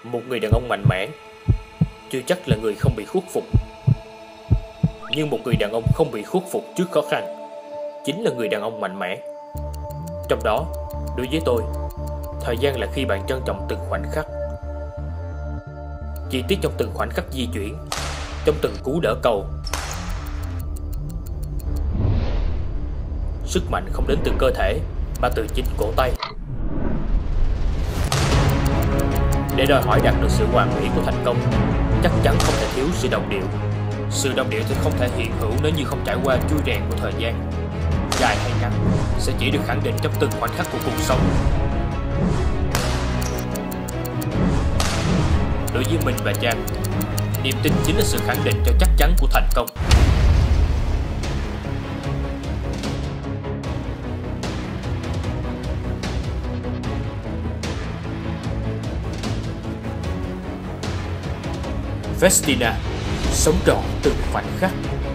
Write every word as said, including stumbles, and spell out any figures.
Một người đàn ông mạnh mẽ chưa chắc là người không bị khuất phục, nhưng một người đàn ông không bị khuất phục trước khó khăn chính là người đàn ông mạnh mẽ. Trong đó, đối với tôi, thời gian là khi bạn trân trọng từng khoảnh khắc. Chi tiết trong từng khoảnh khắc di chuyển, trong từng cú đỡ cầu. Sức mạnh không đến từ cơ thể mà từ chính cổ tay. Để đòi hỏi đạt được sự hoàn mỹ của thành công, chắc chắn không thể thiếu sự đồng điệu. Sự đồng điệu thì không thể hiện hữu nếu như không trải qua chui rèn của thời gian. Dài hay ngắn sẽ chỉ được khẳng định trong từng khoảnh khắc của cuộc sống. Đối với mình và Trang, niềm tin chính là sự khẳng định cho chắc chắn của thành công. Festina, sống trọn từng khoảnh khắc.